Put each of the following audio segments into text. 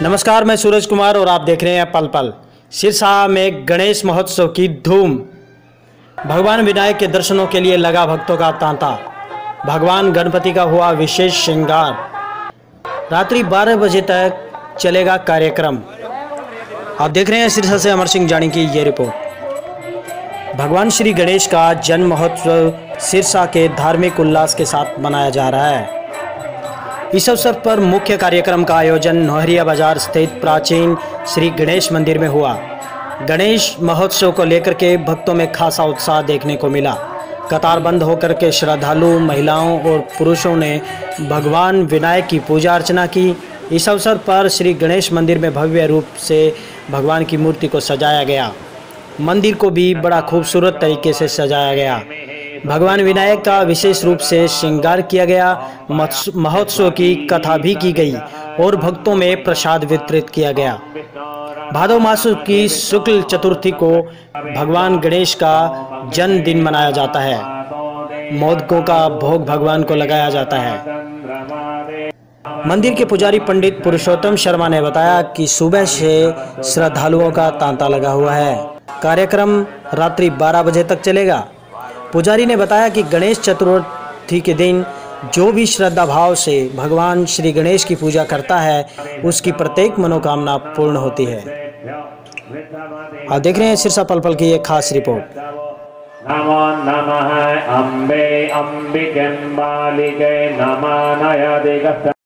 नमस्कार, मैं सूरज कुमार और आप देख रहे हैं पल पल। सिरसा में गणेश महोत्सव की धूम। भगवान विनायक के दर्शनों के लिए लगा भक्तों का तांता। भगवान गणपति का हुआ विशेष श्रृंगार। रात्रि 12 बजे तक चलेगा कार्यक्रम। आप देख रहे हैं सिरसा से अमर सिंह जानी की ये रिपोर्ट। भगवान श्री गणेश का जन्म महोत्सव सिरसा के धार्मिक उल्लास के साथ मनाया जा रहा है। इस अवसर पर मुख्य कार्यक्रम का आयोजन नोहरिया बाजार स्थित प्राचीन श्री गणेश मंदिर में हुआ। गणेश महोत्सव को लेकर के भक्तों में खासा उत्साह देखने को मिला। कतारबंद होकर के श्रद्धालु महिलाओं और पुरुषों ने भगवान विनायक की पूजा अर्चना की। इस अवसर पर श्री गणेश मंदिर में भव्य रूप से भगवान की मूर्ति को सजाया गया। मंदिर को भी बड़ा खूबसूरत तरीके से सजाया गया। भगवान विनायक का विशेष रूप से श्रृंगार किया गया। महोत्सव की कथा भी की गई और भक्तों में प्रसाद वितरित किया गया। भादव मास की शुक्ल चतुर्थी को भगवान गणेश का जन्मदिन मनाया जाता है। मोदकों का भोग भगवान को लगाया जाता है। मंदिर के पुजारी पंडित पुरुषोत्तम शर्मा ने बताया कि सुबह से श्रद्धालुओं का तांता लगा हुआ है। कार्यक्रम रात्रि 12 बजे तक चलेगा। पुजारी ने बताया कि गणेश चतुर्थी के दिन जो भी श्रद्धा भाव से भगवान श्री गणेश की पूजा करता है उसकी प्रत्येक मनोकामना पूर्ण होती है। आप देख रहे हैं सिरसा पल पल की एक खास रिपोर्ट। नमो नमः अम्बे अंबिकेम्बालिके नमानयदिगस्तं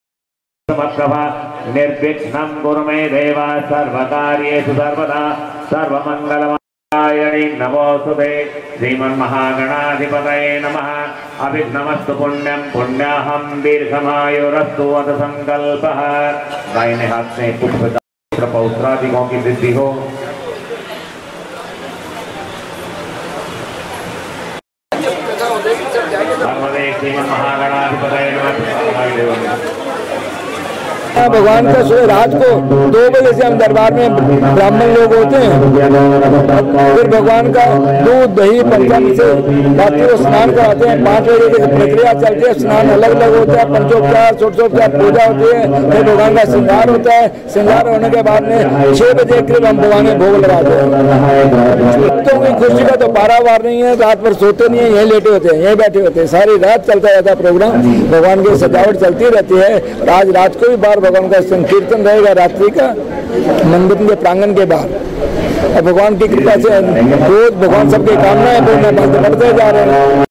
निर्विघ्नं कुरु मे देव सर्वकार्येषु सर्वदा सर्वमंगलम् नमोस्तुते श्रीमन्महागणाधिपतये नमः। अभिनमस्तु पुण्यं पुण्याहं दीर्घमायुरस्तु अथ संकल्पः। दाहिने हाथ से पुत्र पौत्रादिकों की वृद्धि हो। श्रीमन्महागणाधिपतये नमः। भगवान का सुबह रात को 2 बजे से हम दरबार में ब्राह्मण लोग होते हैं। फिर भगवान का दूध दही पंचामृत से रात्रि को स्नान कराते हैं। 5 बजे की प्रक्रिया चलती है। स्नान अलग अलग होता है। पंचोपचार षोडशोपचार पूजा होती है। फिर भगवान का श्रृंगार होता है। श्रृंगार होने के बाद में 6 बजे करीब हम भगवान में भोग लगाते हैं। भक्तों की खुशी का तो पारावार नहीं है। रात भर सोते नहीं है, यहीं लेटे होते हैं, यहीं बैठे होते हैं। सारी रात चलता रहता है प्रोग्राम। भगवान की सजावट चलती रहती है। आज रात को भी बार भगवान का संकीर्तन रहेगा रात्रि का मंदिर के प्रांगण के बाहर। और भगवान की कृपा से रोज भगवान सबकी कामनाएं पूर्ण बढ़ते जा रहे हैं।